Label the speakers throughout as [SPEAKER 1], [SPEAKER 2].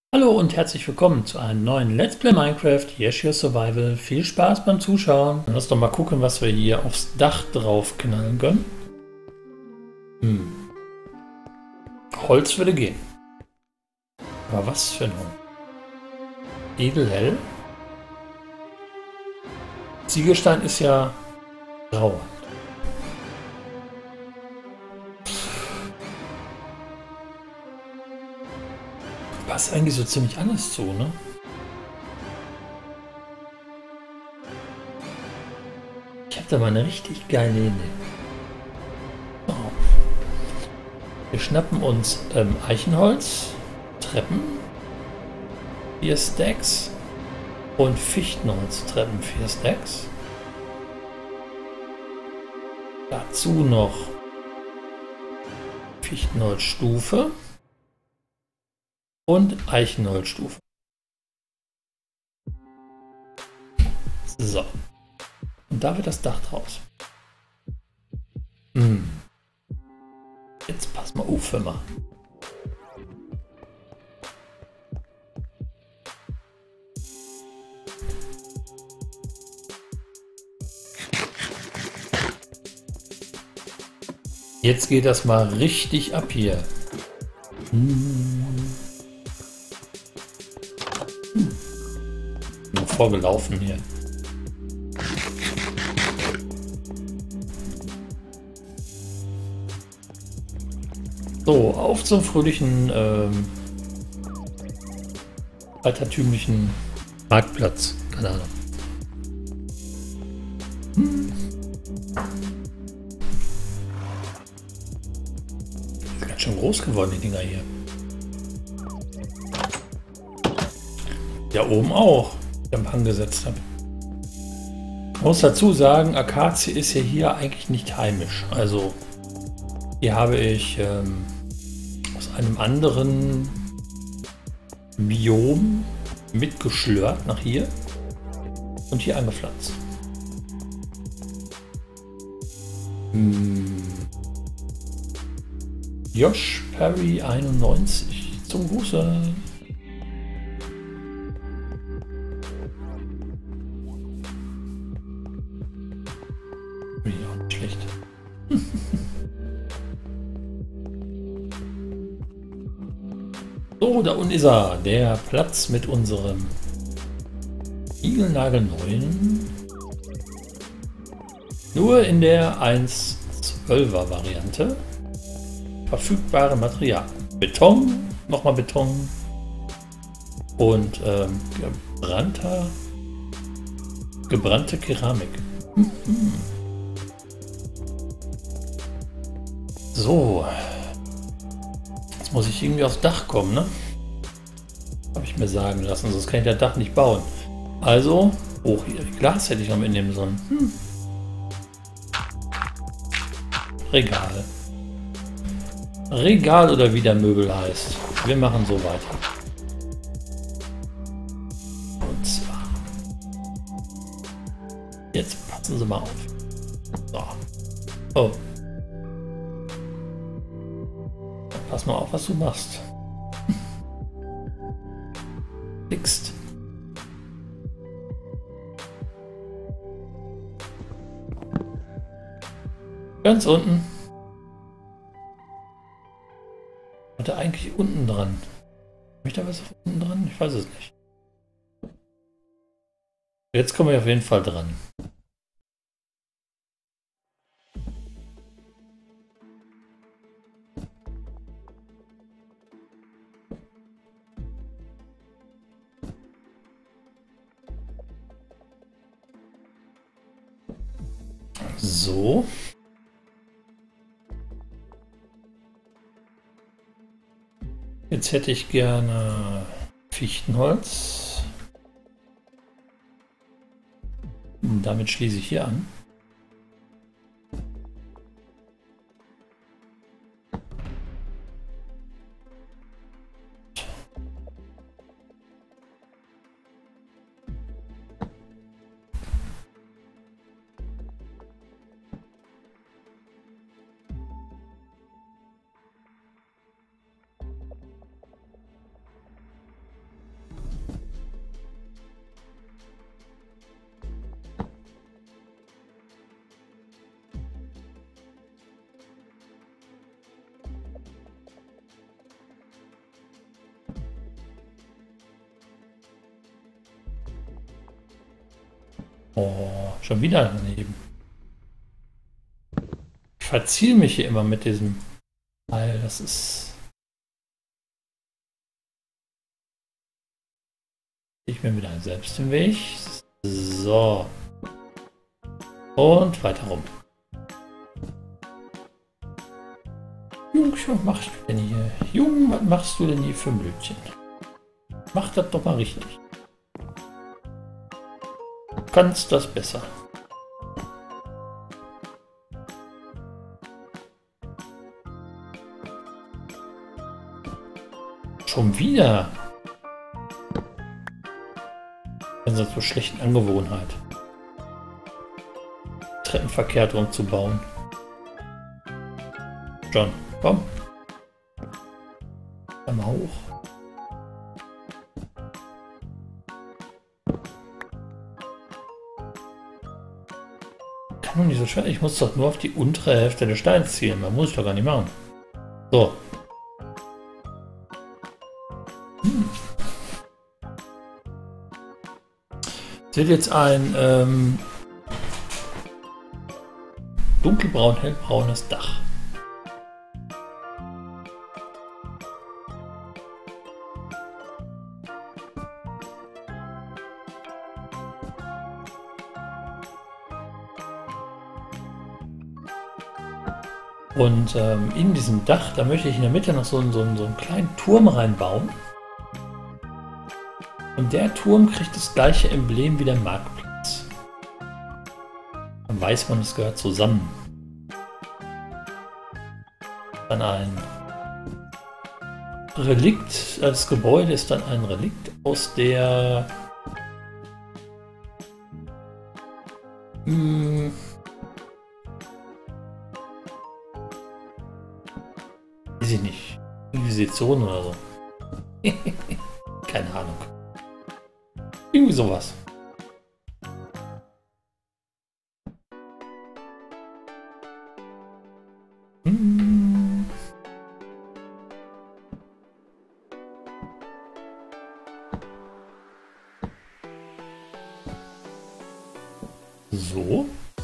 [SPEAKER 1] Hallo und herzlich willkommen zu einem neuen Let's Play Minecraft Yeshua Survival. Viel Spaß beim Zuschauen. Lass doch mal gucken, was wir hier aufs Dach drauf knallen können. Holz würde gehen. Aber was für ein Holz? Edelhell? Ziegelstein ist ja grau. Passt eigentlich so ziemlich alles zu, ne? Ich habe da mal eine richtig geile Idee. So. Wir schnappen uns Eichenholz, Treppen, 4 Stacks und Fichtenholztreppen, 4 Stacks. Dazu noch Fichtenholzstufe und Eichenholzstufe. So. Und da wird das Dach draus. Jetzt pass mal auf, hör mal. Jetzt geht das mal richtig ab hier. Nur vorgelaufen hier. So, auf zum fröhlichen, altertümlichen Marktplatz. Keine Ahnung. Ist ganz schön groß geworden, die Dinger hier. Ja, oben auch, die ich am Hang gesetzt habe. Ich muss dazu sagen, Akazie ist ja hier eigentlich nicht heimisch. Also, hier habe ich aus einem anderen Biom mitgeschlört nach hier und hier angepflanzt. Josh Perry 91 zum Gruße. Ja, nicht schlecht. So, da unten ist er. Der Platz mit unserem niegelnagelneuen. Nur in der 1.12er Variante. Verfügbare Material. Beton, nochmal Beton und gebrannte Keramik. So, jetzt muss ich irgendwie aufs Dach kommen, ne? Habe ich mir sagen lassen, sonst kann ich das Dach nicht bauen. Also, hoch hier. Glas hätte ich noch mitnehmen sollen. Regal. Regal oder wie der Möbel heißt. Wir machen so weiter. Und zwar. Jetzt passen Sie mal auf. So. Oh. Pass mal auf, was du machst. Fixt. Ganz unten. Hat er eigentlich unten dran? Möchte er was auf unten dran? Ich weiß es nicht. Jetzt kommen wir auf jeden Fall dran. So. Jetzt hätte ich gerne Fichtenholz. Damit schließe ich hier an. Oh, schon wieder daneben. Ich verziehe mich hier immer mit diesem Teil. Das ist... Ich mir wieder selbst den Weg. So. Und weiter rum. Junge, was machst du denn hier? Junge, was machst du denn hier für ein Blödchen? Mach das doch mal richtig. Du kannst das besser. Schon wieder. Das ist so schlechten Angewohnheit. Treppen verkehrt rumzubauen. John, komm. Komm mal hoch. Kann doch nicht so schwer. Ich muss doch nur auf die untere Hälfte des Steins zielen. Man muss ich doch gar nicht machen. So. Seht jetzt ein dunkelbraun, hellbraunes Dach. Und in diesem Dach, da möchte ich in der Mitte noch so einen kleinen Turm reinbauen. Und der Turm kriegt das gleiche Emblem wie der Marktplatz. Dann weiß man, es gehört zusammen. Dann ein Relikt, das Gebäude ist dann ein Relikt aus der... weiß ich nicht. Inquisition oder so. Keine Ahnung. Irgendwie sowas. So.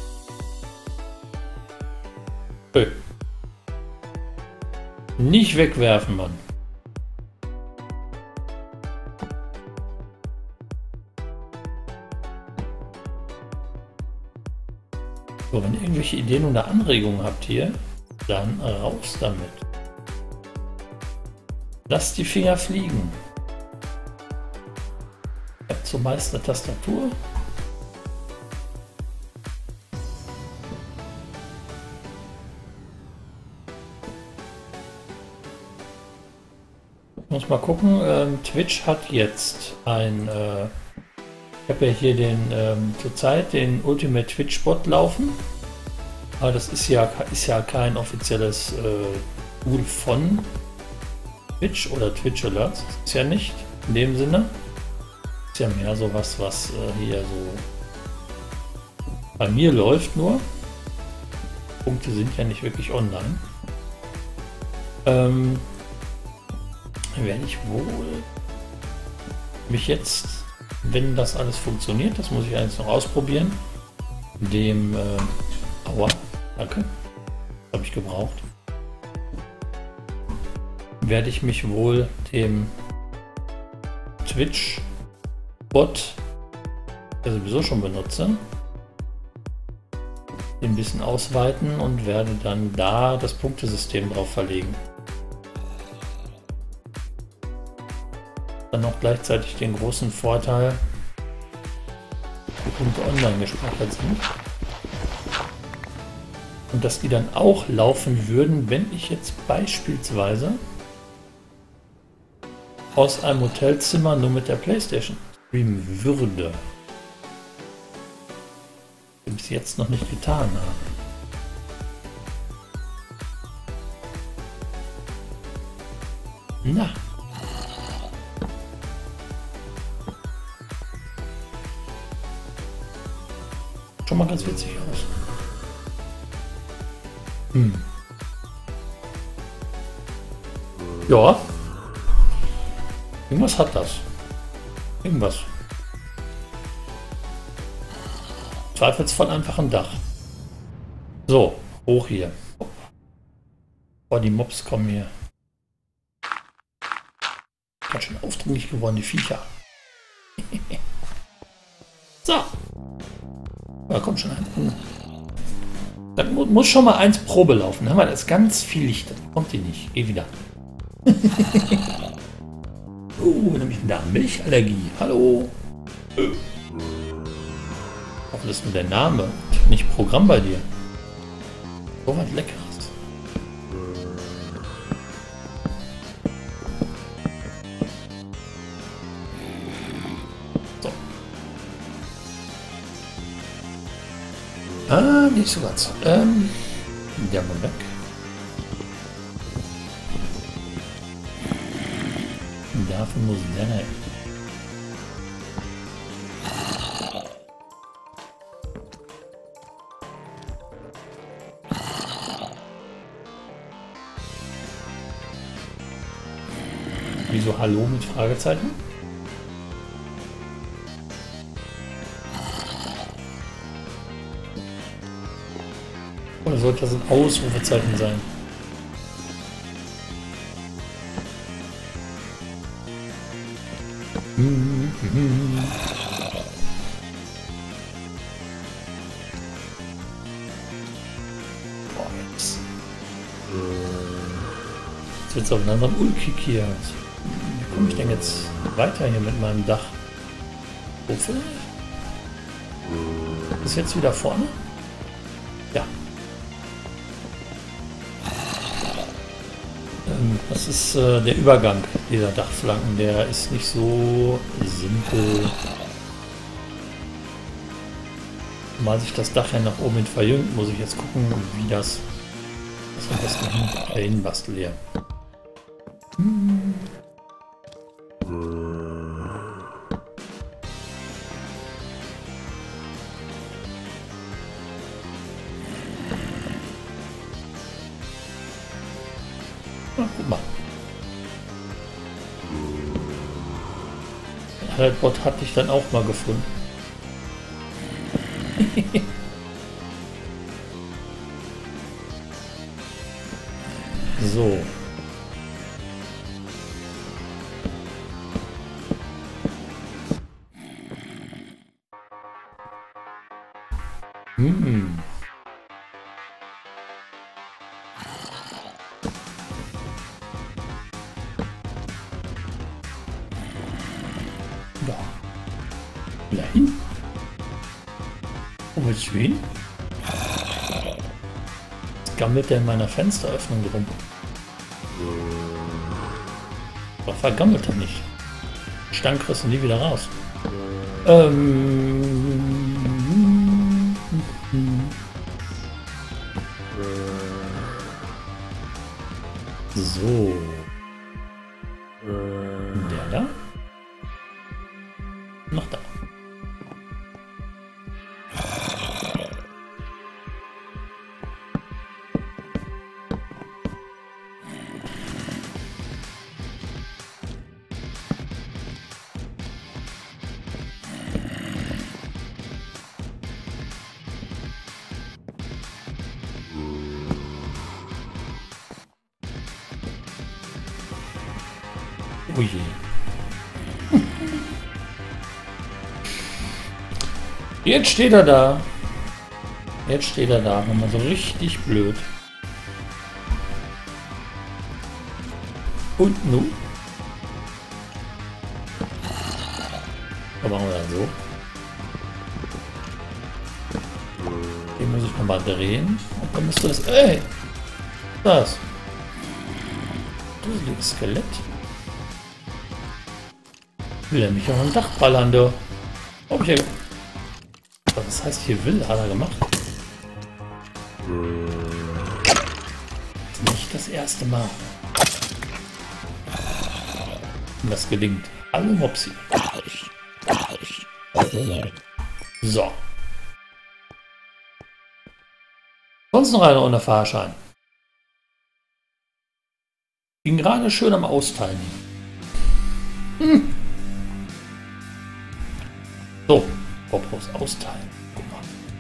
[SPEAKER 1] Hey. Nicht wegwerfen, Mann. So, wenn ihr irgendwelche Ideen oder Anregungen habt hier, dann raus damit. Lasst die Finger fliegen. Ich habe zumeist eine Tastatur. Ich muss mal gucken, Twitch hat jetzt ein... ich habe ja hier zurzeit den Ultimate Twitch Bot laufen, aber das ist ja kein offizielles Tool von Twitch oder Twitch Alerts. Das ist ja nicht in dem Sinne. Ist ja mehr sowas, was hier so bei mir läuft nur. Punkte sind ja nicht wirklich online. Werde ich wohl mich jetzt, wenn das alles funktioniert, das muss ich jetzt noch ausprobieren, dem aua, danke, habe ich gebraucht, werde ich mich wohl dem Twitch Bot, der sowieso schon benutze, ein bisschen ausweiten und werde dann da das Punktesystem drauf verlegen. Dann noch gleichzeitig den großen Vorteil, die Punkte online gespeichert sind. Und dass die dann auch laufen würden, wenn ich jetzt beispielsweise aus einem Hotelzimmer nur mit der PlayStation streamen würde. Was ich bis jetzt noch nicht getan habe. Na. Schon mal ganz witzig aus. Ja. Irgendwas hat das. Irgendwas. Zweifelsfall einfach ein Dach. So, hoch hier. Oh, die Mobs kommen hier. Ganz schön aufdringlich geworden, die Viecher. So. Da kommt schon ein. Dann muss schon mal eins Probe laufen. Dann haben wir das ganz viel Licht. Dann kommt die nicht. Geh wieder. Nämlich da Milchallergie. Hallo. Was ist denn der Name? Nicht Programm bei dir. So was Leckeres. So. Nicht so ganz. Der mal weg. Dafür muss der rein. Wieso Hallo mit Fragezeichen? Oder sollte das ein Ausrufezeichen sein? Boah, jetzt wird es auf langsam ulkig hier. Wie komme ich denn jetzt weiter hier mit meinem Dach? Wo vielleicht? Ist jetzt wieder vorne? Ja. Das ist der Übergang dieser Dachflanken. Der ist nicht so simpel. Mal sich das Dach ja nach oben hin verjüngt, muss ich jetzt gucken, wie das am besten dahin bastel hier. Na, guck mal. Der Bot hat dich dann auch mal gefunden. So. Ja. Nein. Wo willst du hin? Jetzt gammelt der in meiner Fensteröffnung rum. Aber vergammelt er nicht. Stank kriegst du nie wieder raus. So. Der da? Noch da. Oh je. Jetzt steht er da. Jetzt steht er da. Nochmal so richtig blöd. Und nun? Da machen wir dann so. Den muss ich nochmal drehen. Und dann müsste das... Ey! Das. Duseliges Skelett. Will er mich auch am Dach ballern, du? Ob ich... Was heißt hier will, hat er gemacht? Nicht das erste Mal. Und das gelingt. Hallo Mopsi. So. Sonst noch einer ohne Fahrschein. Bin gerade schön am Austeilen. So, Popos austeilen. Guck mal.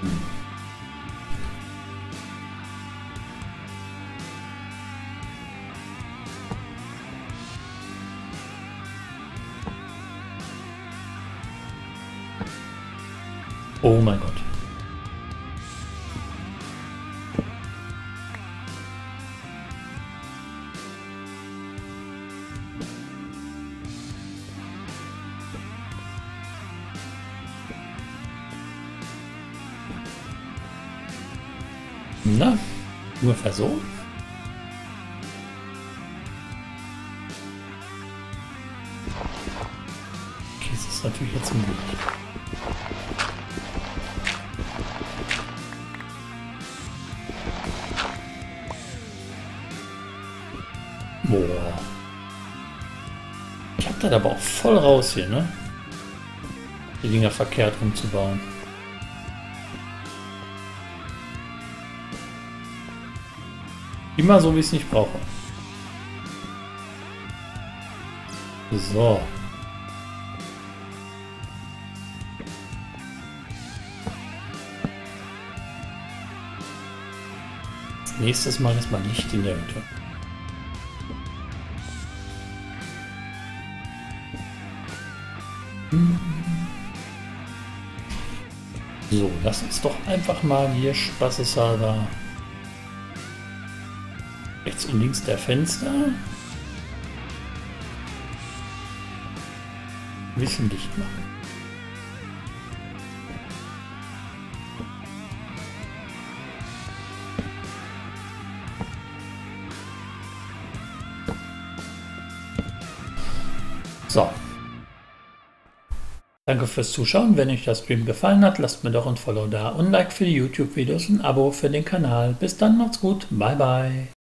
[SPEAKER 1] Oh mein Gott. Na, ungefähr so. Okay, es ist natürlich jetzt ein Glück. Boah. Ich hab das aber auch voll raus hier, ne? Die Dinger verkehrt umzubauen. Immer so, wie ich es nicht brauche. So. Als nächstes Mal ist mal Licht in der Hütte. So, lass uns doch einfach mal hier spaßeshalber rechts und links der Fenster ein bisschen dicht machen. So. Danke fürs Zuschauen. Wenn euch der Stream gefallen hat, lasst mir doch ein Follow da und ein Like für die YouTube-Videos und ein Abo für den Kanal. Bis dann, macht's gut. Bye, bye.